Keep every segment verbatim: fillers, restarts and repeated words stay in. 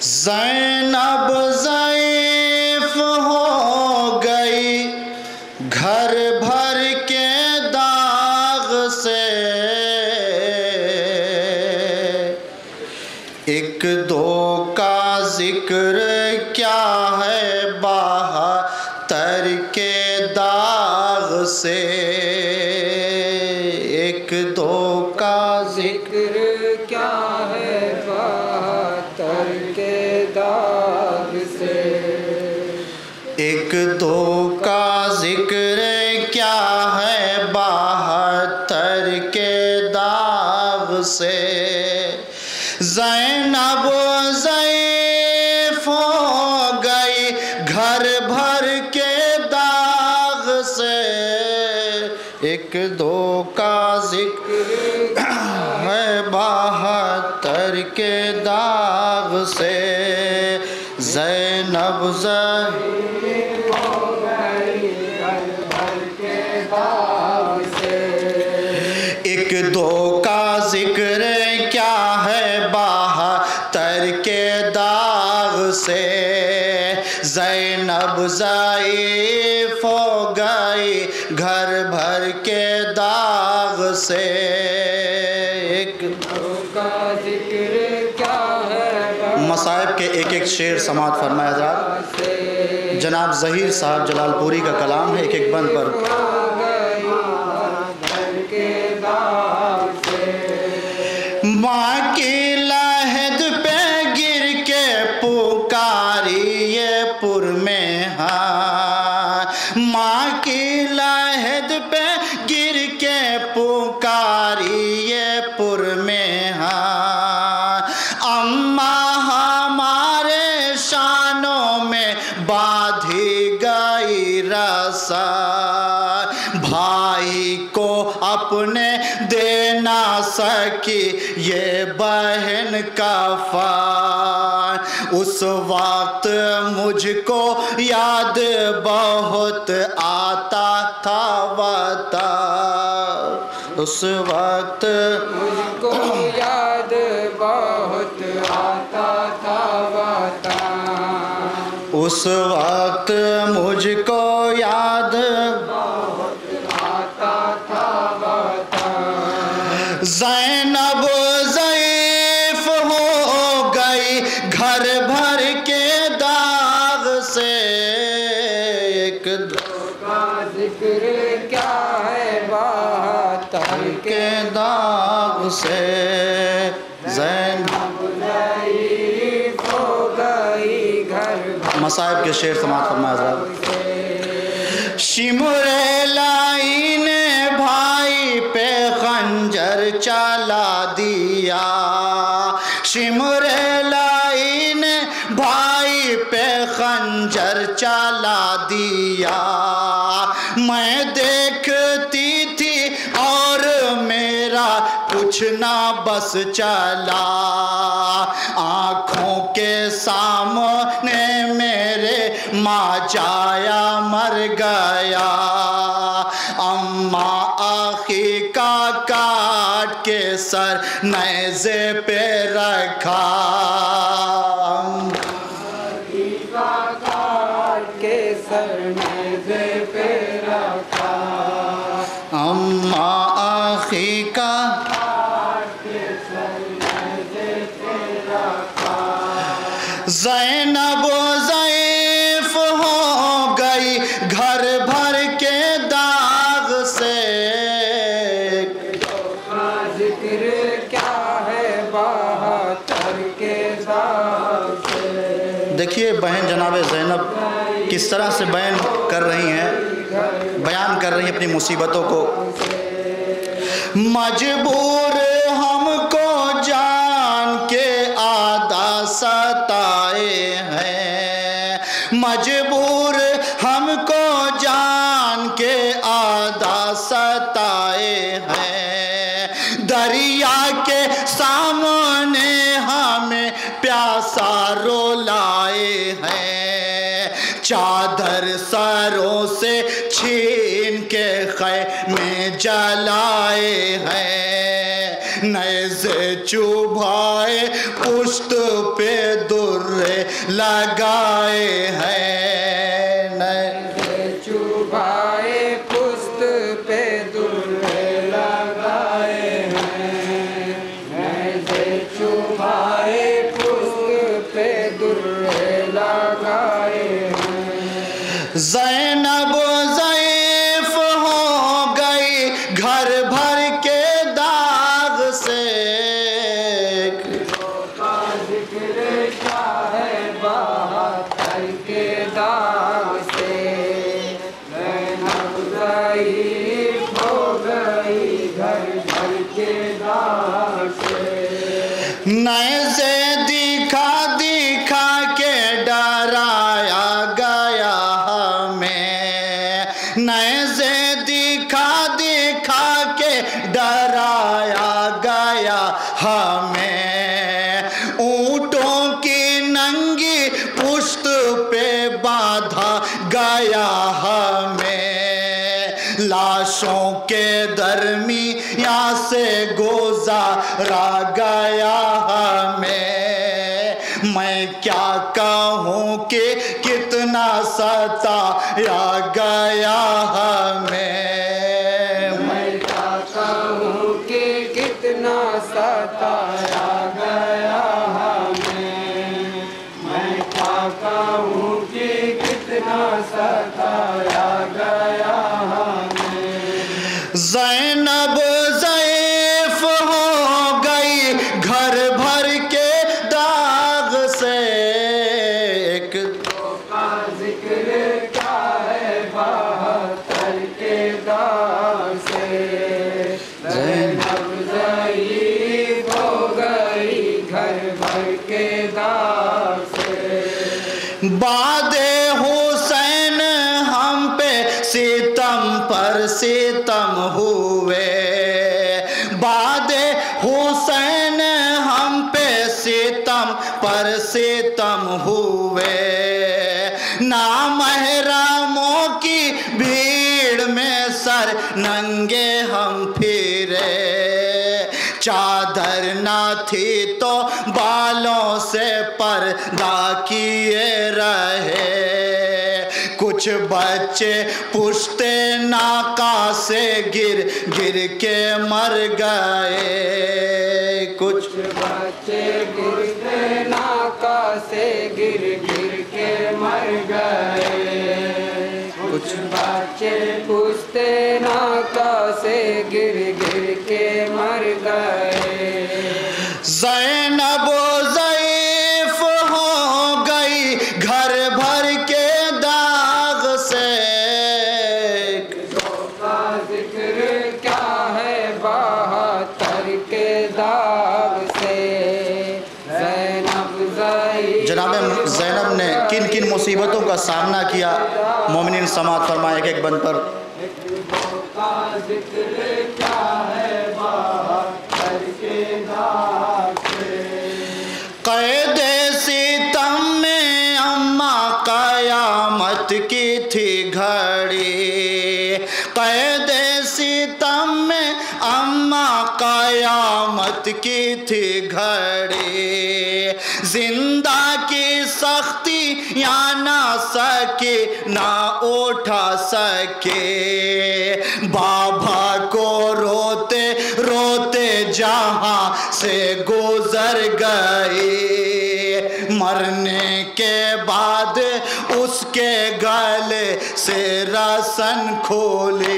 زینب ضعیف ہو گئی گھر بھر کے داغ سے، ایک دو کا ذکر کیا ہے بہتر کے داغ سے، ایک دو کا ذکر کیا ہے بہتر کے داغ سے، ایک دو کا ذکر کیا ہے بہتر کے داغ سے، زینب ضعیف ہو گئی گھر بھر کے داغ سے، ایک دو کا ذکر ہے بہتر کے داغ سے، زینب ضعیف ہو گئی گھر بھر کے داغ سے، ایک دو کا ذکر کیا ہے بہتر کے داغ سے، زینب ضعیف ہو گئی گھر بھر کے داغ سے، ایک دو کا ذکر کیا ہے مصائب کے ایک ایک شعر سماعت فرمائے حضرات۔ جناب ظہیر صاحب جلال پوری کا کلام ہے ایک ایک بند پر۔ ماں کی لحد پہ گر کے پکاری یہ پر میں ہاں، ماں کی لحد پہ گر کے پکاری یہ پر میں ہاں، اماں ہمارے شانوں میں باندھی گئی رسا، بھائی کو اپنے دے نہ سکی یہ بہن کفن، اس وقت مجھ کو یاد بہت آتا تھا وطن، اس وقت مجھ کو یاد بہت آتا تھا وطن، اس وقت مجھ کو یاد بہت آتا تھا وطن، زینب ضعیف ہو گئی گھر بھر کے داغ سے، ایک دو کا ذکر کیا ہے بہتر کے داغ سے، زینب ضعیف ہو گئی گھر مصائب کے شعر سماعت فرمائے حضرات۔ شمر لائی نے بھائی پہ خنجر چلا دیا، شمر لائی نے بھائی پہ خنجر چلا دیا، میں دیکھتی تھی اور میرا کچھ نہ بس چلا، آنکھوں کے سامنے میرے ماں جایا مر گیا، اماں آخی کا کاٹ کے سر نیزے پہ رکھا، آخی کا کاٹ کے سر نیزے پہ رکھا، اماں آخی کا کاٹ کے سر نیزے پہ رکھا، زینب ضعیف ہو گئی گھر بھر کے داغ سے، کا ذکر کیا ہے بہتر کے داغ سے، دیکھیے بہن جناب زینب کس طرح سے بیان کر رہی ہیں بیان کر رہی ہیں اپنی مصیبتوں کو، مجبور ہم کو جان کے آدھا ستائے ہیں، مجبور ہم کو جان کے آدھا ستائے ہیں، دریا کے سامنے ہمیں پیاسا رولائے ہیں، چادر سروں سے چھین کے خیمے جلائے ہیں، نیزے چوبھائے پشت پہ درے لگائے ہیں، نیزے چوبھائے پشت پہ درے لگائے ہیں، نیزے چوبھائے پشت پہ درے لگائے ہیں۔ زینب ضعیف ہو گئی گھر بھر کے داغ سے، کا ذکر کیا ہے بہتر کے داغ سے، زینب ضعیف ہو گئی گھر بھر کے داغ سے۔ نیزے دکھا دکھا کے ڈرایا گیا ہمیں، نیزے دکھا دکھا کے ڈرایا گیا ہمیں، اونٹوں کی ننگی پشت پہ باندھا گیا ہمیں، لاشوں کے درمیان سے گزارا گیا ہمیں۔ میں کیا کہوں کہ کتنا ستایا گیا ہمیں، میں کیا کہوں کہ کتنا ستایا گیا ہمیں، میں کیا کہوں کہ کتنا ستایا گیا ہمیں۔ زینب ضعیف ہو گئی گھر بھر کے داغ سے، ایک کا ذکر کیا ہے بہتر کے داغ سے، زینب ضعیف ہو گئی گھر بھر کے داغ سے۔ بعد حسین ہم پہ ستم پر ستم ہوئے، بعد حسین ہم پہ ستم پر ستم ہوئے، نامحرموں کی بھیڑ میں سر ننگے ہم پھرے، چادر نہ تھی تو بالوں سے پردہ کیے رہے، کچھ بچے پشت ناقہ سے گر گر کے مر گئے، کچھ بچے گرتے ناقہ سے گر گر کے مر گئے، کچھ بچے پشتے ناقہ سے گر گر کے مر گئے۔ زینب ضعیف ہو گئی گھر بھر کے داغ سے، کا ذکر کیا ہے بہتر کے داغ سے، زینب ضعیف۔ جناب زینب نے کن کن مصیبتوں کا سامنا کیا، مومنین سماعت فرمائے ایک ایک بند پر۔ کا ذکر کیا ہے بہتر کے داغ سے، قید ستم میں اماں قیامت کی تھی گھڑی، قید ستم میں اماں قیامت کی تھی گھڑی، زندہ کی سختی یا نہ سکے نہ اٹھا سکے، بابا کو روتے روتے جہاں سے گزر گئے، مرنے کے بعد اس کے گلے سے رسن کھولی،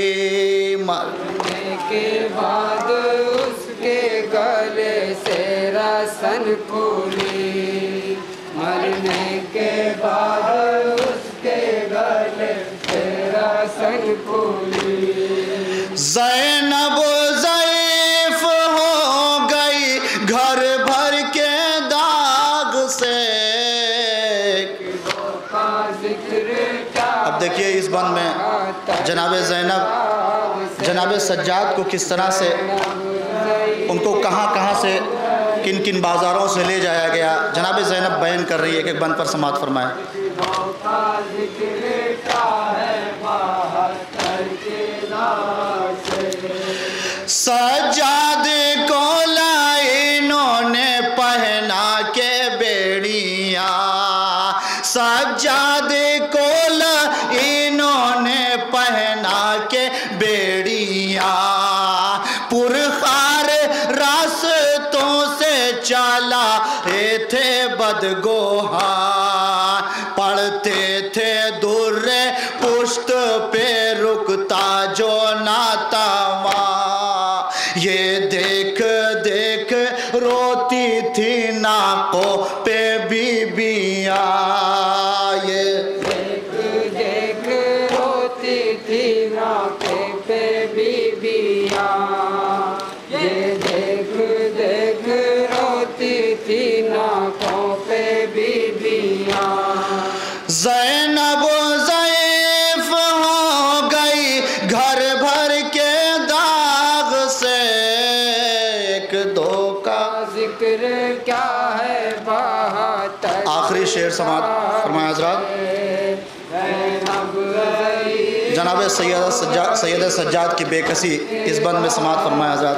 مرنے کے بعد اس کے گلے سے رسن کھولی، مرنے کے بعد اس کے گلے سے رسن کھولی۔ زینب ضعیف ہو گئی گھر بھر کے داغ سے، اب دیکھیے اس بند میں جناب زینب جناب سجاد کو کس طرح سے، ان کو کہاں کہاں سے کن کن بازاروں سے لے جایا گیا، جناب زینب بیان کر رہی ہے، ایک ایک بند پر سماعت فرمائیں۔ سجاد کو لائنوں نے پہن تھے بدگوہا پڑھتے تھے درے پشت پہ رکتا جو ناتا ماں یہ دیکھ دیکھ روتی تھی ناکوں پہ بی بیاں یہ دیکھ دیکھ روتی تھی ناکوں پہ بی بیاں یہ دیکھ دیکھ روتی تھی ناکوں پہ بی بیاں زینب ضعیف ہو گئی گھر بھر کے داغ سے ایک دو کا ذکر کیا ہے بہتر آخری شعر سماعت فرمائے حضرات زینب ضعیف جناب سید سجاد سید سجاد کی بے کسی اس بند میں سماعت فرمائے حضرات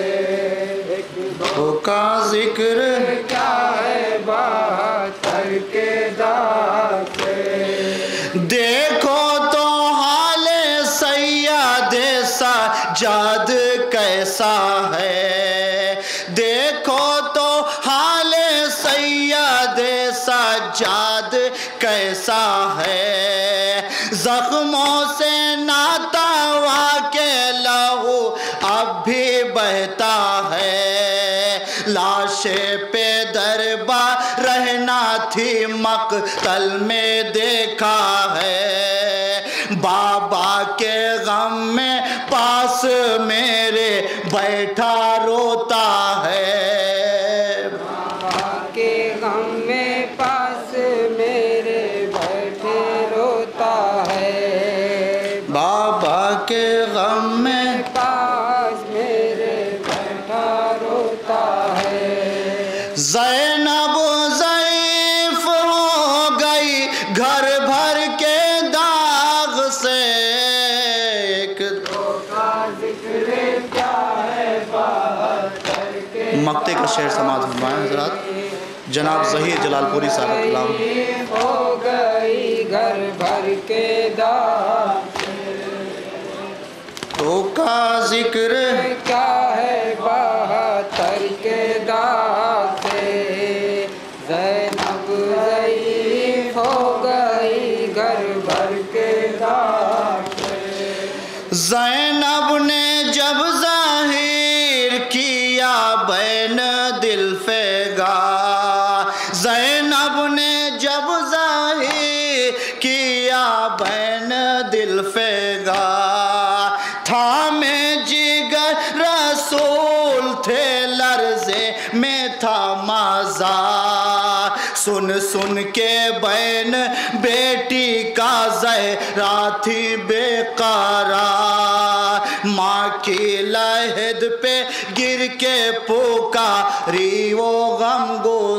دو کا ذکر کیا ہے بہتر کے داغ سے دیکھو تو حال سید سجاد کیسا ہے دیکھو تو حال سید سجاد کیسا ہے زخموں سے ناتوا کے لہو اب بھی بہتا ہے لاش پہ دربا رہنا تھی مقتل میں دیکھا ہے بابا کے غم میں پاس میرے بیٹھا روتا ہے بابا کے غم میں پاس میرے بیٹھے روتا ہے بابا کے غم میں پاس میرے بیٹھا روتا ہے زینب ضعیف ہو گئی گھر بھر کے داغ سے ایک کا ذکر کیا ہے بہتر کے مقتے کا شعر سماعت فرمائے حضرات جناب ظہیر جلال پوری صاحب کلام ہو گئی گھر بھر کے داغ تو کا ذکر کیا ہے بہتر کے داغ سے زینب ضعیف ہو گئی گھر بھر کے داغ سے زینب نے جب ظاہر کیا بین دل فیگا زینب نے جب ظاہر کیا بین دل فیگا تھامے جگر رسول تھے لرزے میں تھا مازار سن سن کے بین بیٹی کا زہرا تھی بے قرار ماں کی لحد پہ گر کے پکاری وہ غم گو